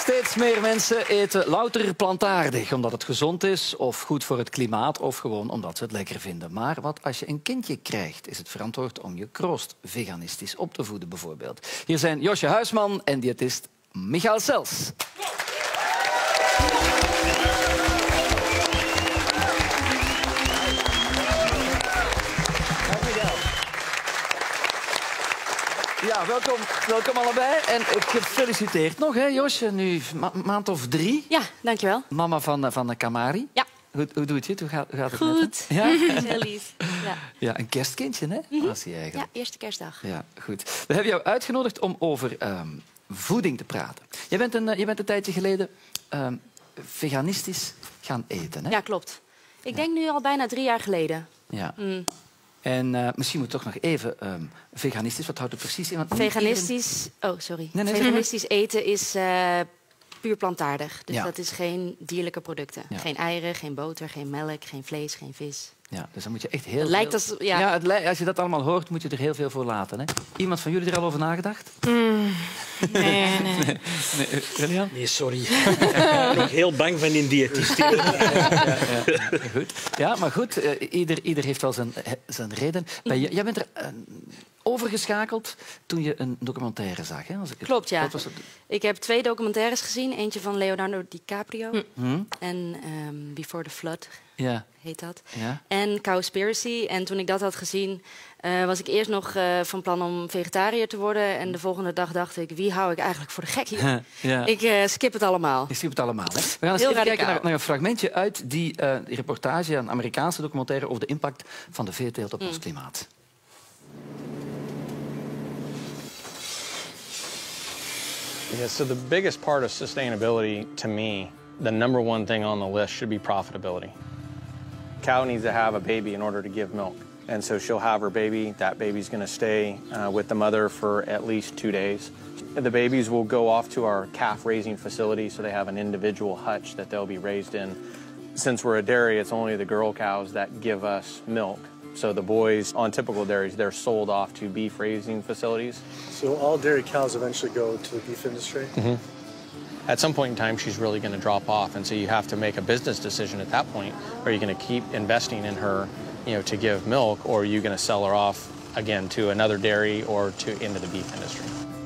Steeds meer mensen eten louter plantaardig, omdat het gezond is of goed voor het klimaat of gewoon omdat ze het lekker vinden. Maar wat als je een kindje krijgt, is het verantwoord om je kroost veganistisch op te voeden bijvoorbeeld. Hier zijn Josje Huisman en diëtist Michael Sels. Ja, welkom allebei. En gefeliciteerd nog, hè, Josje. Nu maand of 3. Ja, dankjewel. Mama van de Kamari. Ja. Hoe doe je het? Hoe gaat het goed. met hem? Ja? Heel lief. Ja. Ja, een kerstkindje, hè? Was hij eigenlijk. Ja, eerste kerstdag. Ja, goed. We hebben jou uitgenodigd om over voeding te praten. Je bent een tijdje geleden veganistisch gaan eten, hè? Ja, klopt. Ik denk nu al bijna 3 jaar geleden. Ja. En misschien moet ik toch nog even veganistisch. Wat houdt het precies in? Want veganistisch... Oh, sorry. Nee. Veganistisch eten is puur plantaardig. Dus Ja. dat is geen dierlijke producten. Ja. Geen eieren, geen boter, geen melk, geen vlees, geen vis. Ja, dus dan moet je echt heel Het lijkt veel... als... Ja. Als je dat allemaal hoort, moet je er heel veel voor laten. Hè? Iemand van jullie er al over nagedacht? Nee. Julian? Nee, sorry. Ik ben heel bang van die diëtist. Goed. Ja, maar goed, ieder heeft wel zijn reden. Maar jij bent er overgeschakeld toen je een documentaire zag. Hè? Klopt, ja. Wat was het? Ik heb 2 documentaires gezien. Eentje van Leonardo DiCaprio. En Before the Flood Ja. heet dat. Ja. En Cowspiracy. En toen ik dat had gezien, was ik eerst nog van plan om vegetariër te worden. En de volgende dag dacht ik, wie hou ik eigenlijk voor de gek hier? Ja. Ik skip het allemaal. Je ziet het allemaal. Hè? We gaan eens Heel even kijken radicaal. naar een fragmentje uit die reportage, een Amerikaanse documentaire over de impact van de veeteelt op ons klimaat. Yeah, so the biggest part of sustainability, to me, the number one thing on the list should be profitability. Cow needs to have a baby in order to give milk. And so she'll have her baby. That baby's going to stay with the mother for at least 2 days. The babies will go off to our calf raising facility, so they have an individual hutch that they'll be raised in. Since we're a dairy, it's only the girl cows that give us milk. So the boys on typical dairies, they're sold off to beef raising facilities. So all dairy cows eventually go to the beef industry? At some point in time, she's really going to drop off, and so you have to make a business decision at that point. Are you going to keep investing in her, to give milk, or are you going to sell her off again to another dairy or into the beef industry?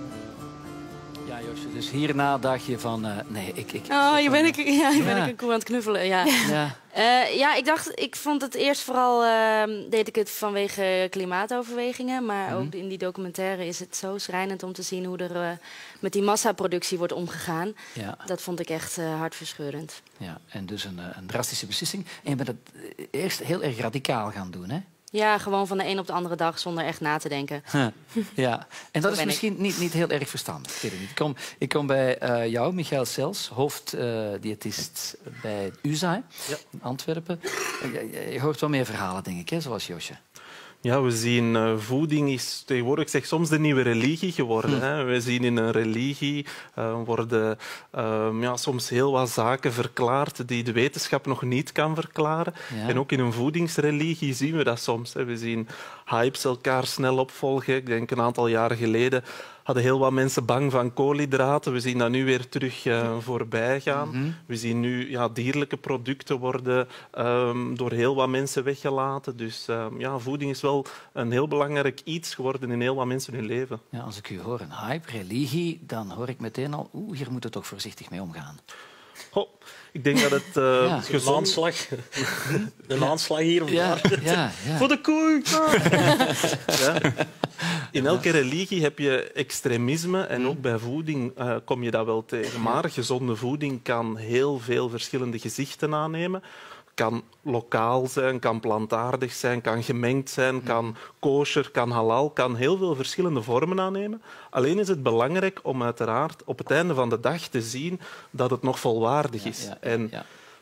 Ja, Josje, dus hierna dacht je van... nee, ik hier ben ik een koe aan het knuffelen. Ja. Ja. Ik vond het eerst vooral, deed ik het vanwege klimaatoverwegingen. Maar ook in die documentaire is het zo schrijnend om te zien hoe er met die massaproductie wordt omgegaan. Ja. Dat vond ik echt hartverscheurend. Ja, en dus een drastische beslissing. En je bent het eerst heel erg radicaal gaan doen, hè? Ja, gewoon van de een op de andere dag zonder echt na te denken. Ja, en dat is ben misschien niet heel erg verstandig. Ik weet het niet. Ik kom bij jou, Michael Sels, hoofddiëtist bij USA in Antwerpen. Je hoort wel meer verhalen, denk ik, hè, zoals Josje. Ja, we zien voeding is tegenwoordig zeg, soms de nieuwe religie geworden. Hè. We zien in een religie worden soms heel wat zaken verklaard die de wetenschap nog niet kan verklaren. Ja. En ook in een voedingsreligie zien we dat soms. Hè. We zien hypes elkaar snel opvolgen. Ik denk een aantal jaren geleden hadden heel wat mensen bang van koolhydraten. We zien dat nu weer terug voorbij gaan. We zien nu dierlijke producten worden door heel wat mensen weggelaten. Dus voeding is wel een heel belangrijk iets geworden in heel wat mensen hun leven. Ja, als ik u hoor, een hype, religie, dan hoor ik meteen al... hier moeten we toch voorzichtig mee omgaan. Ik denk dat het De aanslag. De aanslag hier of daar. Ja. Voor de koe! In elke religie heb je extremisme en ook bij voeding kom je dat wel tegen. Maar gezonde voeding kan heel veel verschillende gezichten aannemen. Kan lokaal zijn, kan plantaardig zijn, kan gemengd zijn, kan kosher, kan halal, kan heel veel verschillende vormen aannemen. Alleen is het belangrijk om uiteraard op het einde van de dag te zien dat het nog volwaardig is.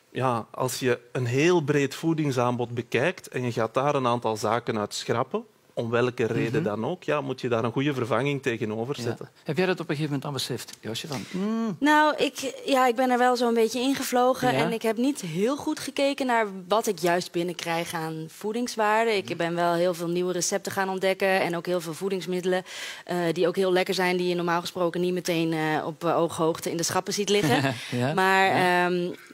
Als je een heel breed voedingsaanbod bekijkt en je gaat daar een aantal zaken uit schrappen, om welke reden dan ook, ja, moet je daar een goede vervanging tegenover zetten. Ja. Heb jij dat op een gegeven moment dan beseft, Josje? Nou, ik ben er wel zo'n beetje ingevlogen. Ja? En ik heb niet heel goed gekeken naar wat ik juist binnenkrijg aan voedingswaarde. Ik ben wel heel veel nieuwe recepten gaan ontdekken. En ook heel veel voedingsmiddelen die ook heel lekker zijn. Die je normaal gesproken niet meteen op ooghoogte in de schappen ziet liggen. Ja? Maar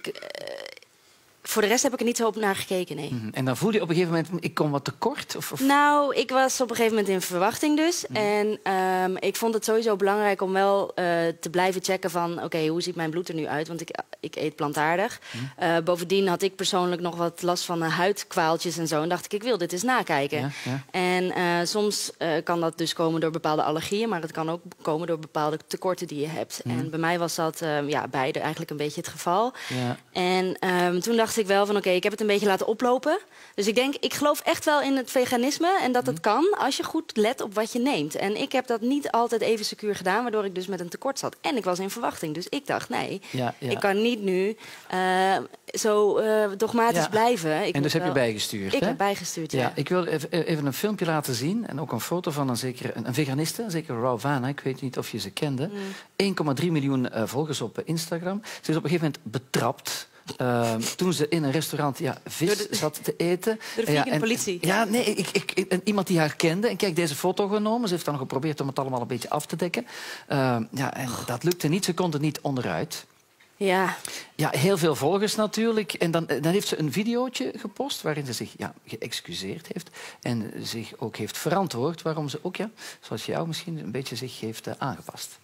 voor de rest heb ik er niet zo op naar gekeken, nee. En dan voel je op een gegeven moment, ik kom wat tekort? Of... Nou, ik was op een gegeven moment in verwachting dus. En ik vond het sowieso belangrijk om wel te blijven checken van... oké, hoe ziet mijn bloed er nu uit? Want ik eet plantaardig. Bovendien had ik persoonlijk nog wat last van huidkwaaltjes en zo. En dacht ik wil dit eens nakijken. Ja, ja. En soms kan dat dus komen door bepaalde allergieën... maar het kan ook komen door bepaalde tekorten die je hebt. En bij mij was dat beide eigenlijk een beetje het geval. Ja. En toen dacht ik wel van oké, ik heb het een beetje laten oplopen. Dus ik geloof echt wel in het veganisme en dat het kan als je goed let op wat je neemt. En ik heb dat niet altijd even secuur gedaan, waardoor ik dus met een tekort zat. En ik was in verwachting, dus ik dacht nee, ik kan niet nu zo dogmatisch blijven. En dus heb je bijgestuurd, Ik hè? heb bijgestuurd, ja. Ik wil even een filmpje laten zien en ook een foto van een veganiste, een zekere Rawvana. Ik weet niet of je ze kende. 1,3 miljoen volgers op Instagram. Ze is op een gegeven moment betrapt toen ze in een restaurant vis zat te eten. Door de vegan politie. Ja, nee, iemand die haar kende. En kijk, deze foto genomen. Ze heeft dan nog geprobeerd om het allemaal een beetje af te dekken. En dat lukte niet. Ze kon er niet onderuit. Ja. Ja, heel veel volgers natuurlijk. En dan heeft ze een videootje gepost waarin ze zich geëxcuseerd heeft. En zich ook heeft verantwoord waarom ze ook, zoals jou misschien, een beetje zich heeft aangepast.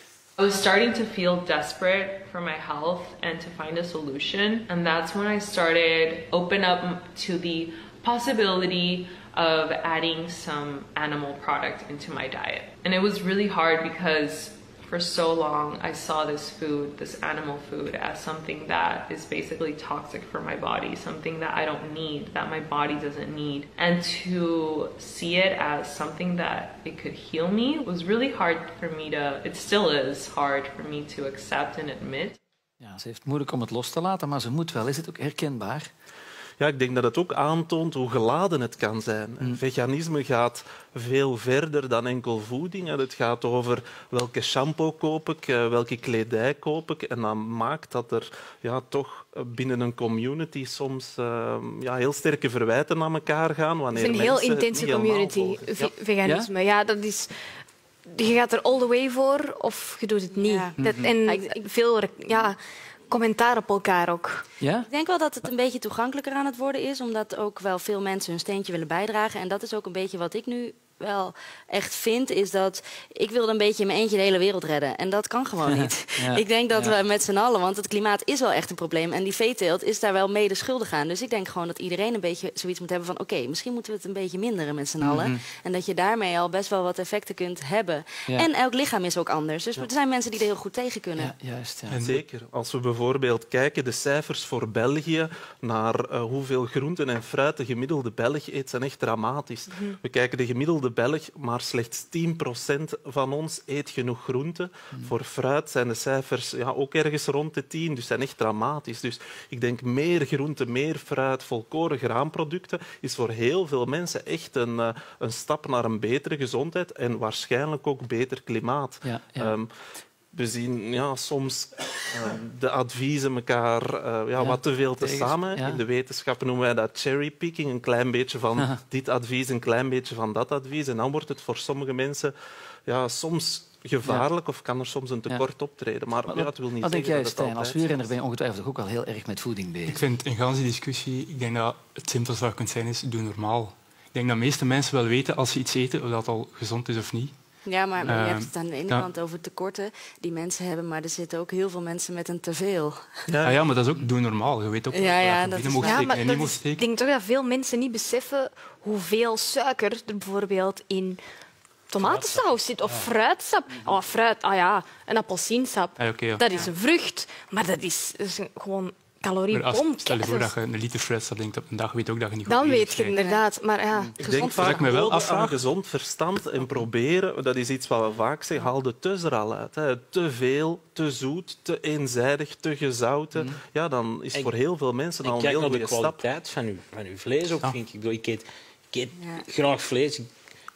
I was starting to feel desperate for my health and to find a solution. And that's when I started open up to the possibility of adding some animal product into my diet. And it was really hard because for so long I saw this food, this animal food, as something that is basically toxic for my body, something that I don't need, that my body doesn't need. And to see it as something that it could heal me was really hard for me to, it still is hard for me to accept and admit. Ja, ze heeft moeilijk om het los te laten, maar ze moet wel. Is het ook herkenbaar? Ja, ik denk dat het ook aantoont hoe geladen het kan zijn. Veganisme gaat veel verder dan enkel voeding. Het gaat over welke shampoo koop ik, welke kledij koop ik. En dat maakt dat er toch binnen een community soms heel sterke verwijten aan elkaar gaan. Wanneer het is een heel intense community, veganisme. Ja, dat is... Je gaat er all the way voor of je doet het niet. Ja. En veel commentaar op elkaar ook. Ja? Ik denk wel dat het een beetje toegankelijker aan het worden is, omdat ook wel veel mensen hun steentje willen bijdragen. En dat is ook een beetje wat ik nu wel echt vind, is dat ik wilde een beetje in mijn eentje de hele wereld redden. En dat kan gewoon niet. Ik denk dat we met z'n allen, want het klimaat is wel echt een probleem. En die veeteelt is daar wel mede schuldig aan. Dus ik denk gewoon dat iedereen een beetje zoiets moet hebben van oké, misschien moeten we het een beetje minderen met z'n allen. En dat je daarmee al best wel wat effecten kunt hebben. En elk lichaam is ook anders. Dus er zijn mensen die er heel goed tegen kunnen. Ja, juist, ja. En zeker. Als we bijvoorbeeld kijken, de cijfers voor België naar hoeveel groenten en fruit de gemiddelde Belg eet, zijn echt dramatisch. We kijken de gemiddelde Belg, maar slechts 10% van ons eet genoeg groenten. Voor fruit zijn de cijfers ook ergens rond de 10, dus zijn echt dramatisch. Dus ik denk meer groenten, meer fruit, volkoren graanproducten is voor heel veel mensen echt een stap naar een betere gezondheid en waarschijnlijk ook beter klimaat. We zien soms de adviezen elkaar wat te veel te samen. In de wetenschap noemen wij dat cherrypicking. Een klein beetje van dit advies, een klein beetje van dat advies. En dan wordt het voor sommige mensen soms gevaarlijk of kan er soms een tekort optreden. Maar het wil niet wat denk jij, Stijn? Als altijd wielrenner ben je ongetwijfeld ook wel heel erg met voeding bezig. Ik vind in ganse discussie, ik denk dat het simpelste wat je kunt zijn is, doe normaal. Ik denk dat de meeste mensen wel weten als ze iets eten, of dat al gezond is of niet. Ja, maar je hebt het aan de ene kant over tekorten die mensen hebben, maar er zitten ook heel veel mensen met een teveel. Ja, maar dat is ook doe normaal. Je weet ook dat je binnen mocht steken en niet mocht steken. Ik denk toch dat veel mensen niet beseffen hoeveel suiker er bijvoorbeeld in tomatensaus zit of fruitsap. Oh, fruit, een appelsiensap. Dat is een vrucht, maar dat is gewoon caloriebom. Stel je voor dat je een liter fruitsap drinkt op een dag, weet ook dat je niet goed dan weet je inderdaad. Maar ik denk vaak aan gezond verstand en proberen, dat is iets wat we vaak zeggen, haal de tus er al uit. Te veel, te zoet, te eenzijdig, te gezouten. Ja, dan is voor heel veel mensen al een heel goede stap. Kijk naar de kwaliteit van uw vlees ook, vind ik. Ik eet graag vlees.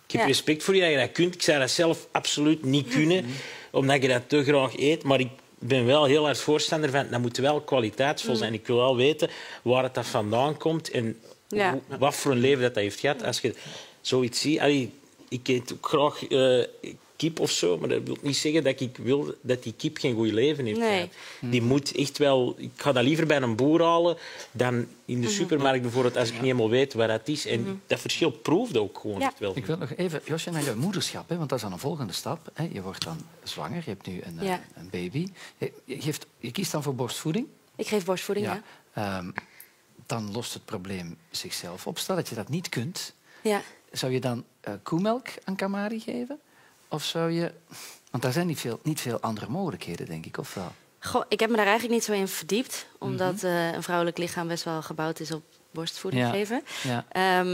Ik heb respect voor je dat je dat kunt. Ik zou dat zelf absoluut niet kunnen, omdat je dat te graag eet. Maar ik ben wel heel hard voorstander van, dat moet wel kwaliteitsvol zijn. Ik wil wel weten waar het dat vandaan komt en wat voor een leven dat heeft gehad. Als je zoiets ziet... Ik eet ook graag kip of zo, maar dat wil niet zeggen dat ik wil dat die kip geen goed leven heeft gehad. Die moet echt wel... Ik ga dat liever bij een boer halen dan in de supermarkt bijvoorbeeld, als ik niet helemaal weet wat dat is. En dat verschil proeft ook gewoon echt wel. Ik wil nog even, Josje, naar je moederschap, hè, want dat is dan een volgende stap. Hè. Je wordt dan zwanger, je hebt nu een baby. Je kiest dan voor borstvoeding? Ik geef borstvoeding, ja. Dan lost het probleem zichzelf op. Stel dat je dat niet kunt, zou je dan koemelk aan Kamari geven? Of zou je... Want daar zijn niet veel andere mogelijkheden, denk ik, of wel? Goh, ik heb me daar eigenlijk niet zo in verdiept. Omdat een vrouwelijk lichaam best wel gebouwd is op borstvoeding geven. Ja.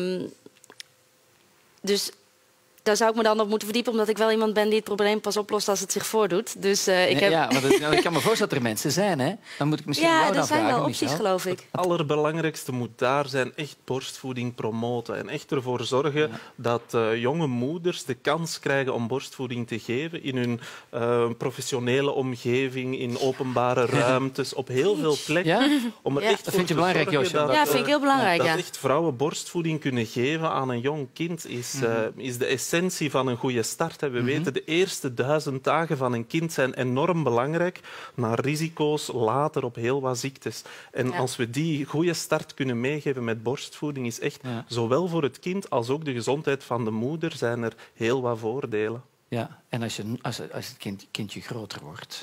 Dus daar zou ik me dan op moeten verdiepen, omdat ik wel iemand ben die het probleem pas oplost als het zich voordoet. Dus, ik kan me voorstellen dat er mensen zijn, hè? Dan moet ik misschien er zijn wel opties, geloof ik. Het allerbelangrijkste moet daar zijn echt borstvoeding promoten. En echt ervoor zorgen dat jonge moeders de kans krijgen om borstvoeding te geven in hun professionele omgeving, in openbare ruimtes, op heel veel plekken. Om er echt dat vind je belangrijk, Josje? Ja, vind ik heel belangrijk. Dat echt vrouwen borstvoeding kunnen geven aan een jong kind is de essentie van een goede start. We weten, de eerste 1000 dagen van een kind zijn enorm belangrijk, naar risico's later op heel wat ziektes. En als we die goede start kunnen meegeven met borstvoeding, is echt zowel voor het kind als ook de gezondheid van de moeder zijn er heel wat voordelen. Ja, en als het kindje groter wordt,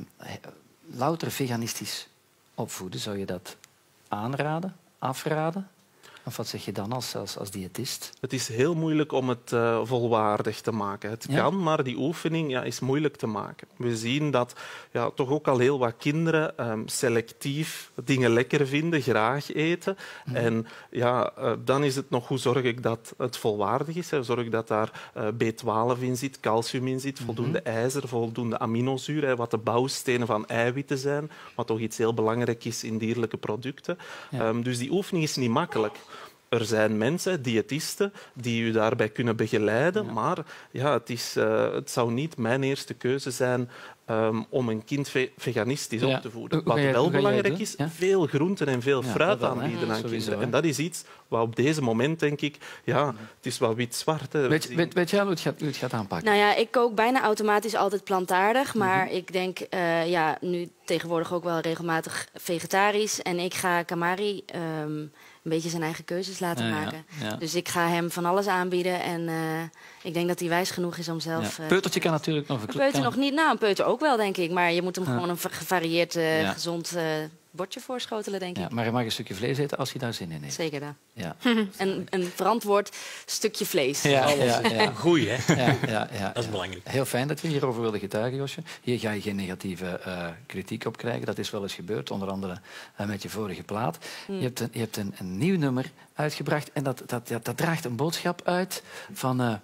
louter veganistisch opvoeden, zou je dat aanraden, afraden? Of wat zeg je dan als diëtist? Het is heel moeilijk om het volwaardig te maken. Het kan, maar die oefening is moeilijk te maken. We zien dat toch ook al heel wat kinderen selectief dingen lekker vinden, graag eten. En dan is het nog hoe zorg ik dat het volwaardig is. Zorg dat daar B12 in zit, calcium in zit, voldoende ijzer, voldoende aminozuur, wat de bouwstenen van eiwitten zijn, wat toch iets heel belangrijk is in dierlijke producten. Dus die oefening is niet makkelijk. Er zijn mensen, diëtisten, die u daarbij kunnen begeleiden, maar het zou niet mijn eerste keuze zijn om een kind veganistisch op te voeden. Wat wel belangrijk is, veel groenten en veel fruit aanbieden aan kinderen. En dat is iets wat op deze moment, denk ik, het is wel wit-zwart. Weet jij hoe het gaat aanpakken? Nou ja, ik kook bijna automatisch altijd plantaardig, maar ik denk nu tegenwoordig ook wel regelmatig vegetarisch. En ik ga Kamari een beetje zijn eigen keuzes laten maken. Ja. Dus ik ga hem van alles aanbieden en ik denk dat hij wijs genoeg is om zelf... Peutertje kan natuurlijk nog... Een peuter nog niet. Nou, een peuter ook wel, denk ik. Maar je moet hem gewoon een gevarieerd, gezond bordje voorschotelen, denk ik. Maar hij mag een stukje vlees eten als hij daar zin in heeft. Zeker dat. Ja. En een verantwoord stukje vlees. Goeie, hè? Ja. Dat is belangrijk. Heel fijn dat je hierover wilde getuigen, Josje. Hier ga je geen negatieve kritiek op krijgen. Dat is wel eens gebeurd, onder andere met je vorige plaat. Je hebt een nieuw nummer uitgebracht en dat draagt een boodschap uit van...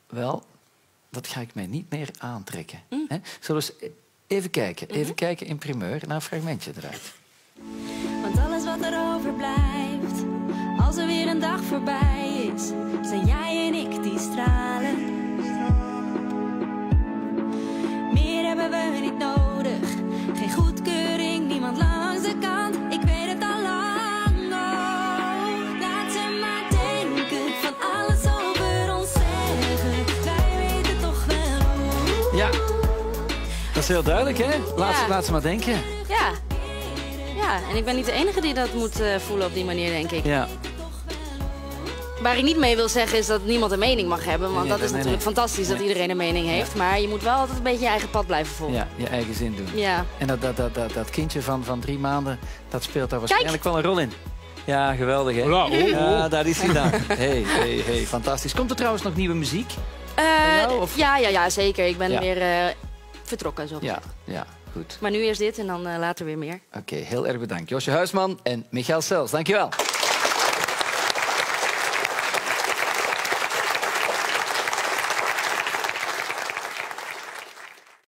dat ga ik mij niet meer aantrekken. Zullen we eens even kijken in primeur naar een fragmentje eruit. Want alles wat er overblijft, als er weer een dag voorbij is, zijn jij en ik die stralen. Meer hebben we niet nodig, geen goedkeuring, niemand langs de kant. Ik weet het al lang, laat ze maar denken, van alles over ons zeggen. Wij weten toch wel hoe. Ja, dat is heel duidelijk, hè? Laat ze maar denken. Ja, en ik ben niet de enige die dat moet voelen op die manier, denk ik. Ja. Waar ik niet mee wil zeggen is dat niemand een mening mag hebben. Want dat is natuurlijk fantastisch dat iedereen een mening heeft. Maar je moet wel altijd een beetje je eigen pad blijven volgen. Ja, je eigen zin doen. Ja. En dat kindje van 3 maanden, dat speelt daar waarschijnlijk wel een rol in. Ja, geweldig, hè? Ja, daar is hij dan. Hey, fantastisch. Komt er trouwens nog nieuwe muziek? Ja, zeker. Ik ben weer vertrokken, zo. Ja. Goed. Maar nu eerst dit en dan later weer meer. Oké, heel erg bedankt. Josje Huisman en Michael Sels, dankjewel.